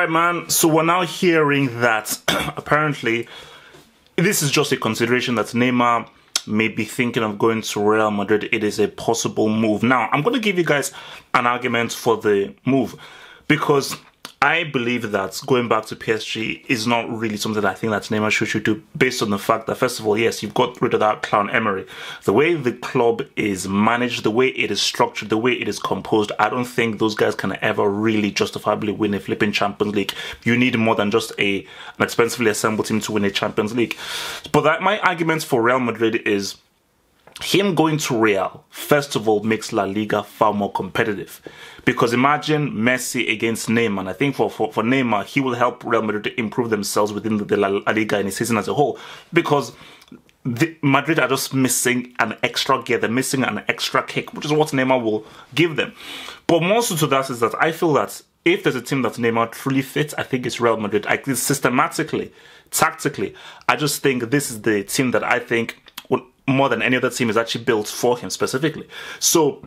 Alright man, so we're now hearing that apparently this is just a consideration that Neymar may be thinking of going to Real Madrid. It is a possible move. Now, I'm going to give you guys an argument for the move because I believe that going back to PSG is not really something that I think that Neymar should do, based on the fact that, first of all, yes, you've got rid of that clown Emery. The way the club is managed, the way it is structured, the way it is composed, I don't think those guys can ever really justifiably win a flipping Champions League. You need more than just an expensively assembled team to win a Champions League. But my argument for Real Madrid is him going to Real, first of all, makes La Liga far more competitive. Because imagine Messi against Neymar. And I think for Neymar, he will help Real Madrid to improve themselves within the La Liga in a season as a whole. Because Madrid are just missing an extra gear. They're missing an extra kick, which is what Neymar will give them. But more so to that is that I feel that if there's a team that Neymar truly fits, I think it's Real Madrid. I think systematically, tactically, I just think this is the team that I think more than any other team is actually built for him specifically. So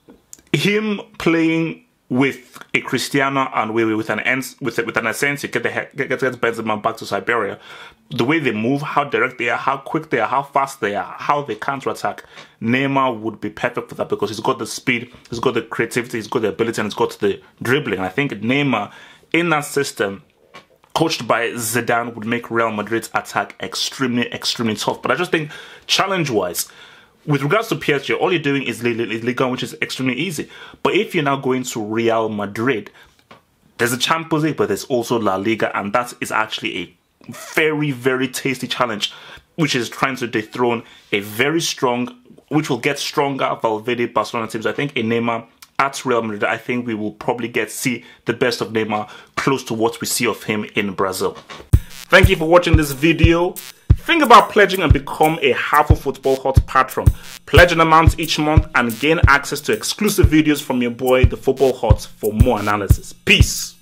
him playing with a Cristiano and with an Asensio, get Benzema back to Siberia, the way they move, how direct they are, how quick they are, how fast they are, how they counter-attack, Neymar would be perfect for that because he's got the speed, he's got the creativity, he's got the ability, and he's got the dribbling. And I think Neymar in that system, coached by Zidane, would make Real Madrid's attack extremely tough. But I just think, challenge-wise, with regards to PSG, all you're doing is Liga, which is extremely easy. But if you're now going to Real Madrid, there's a Champions League, but there's also La Liga, and that is actually a very tasty challenge, which is trying to dethrone a very strong, which will get stronger Valverde Barcelona teams. I think a Neymar at Real Madrid, I think we will probably see the best of Neymar close to what we see of him in Brazil. Thank you for watching this video. Think about pledging and become a Half of Football Hot patron. Pledge an amount each month and gain access to exclusive videos from your boy, the Football Hot, for more analysis. Peace.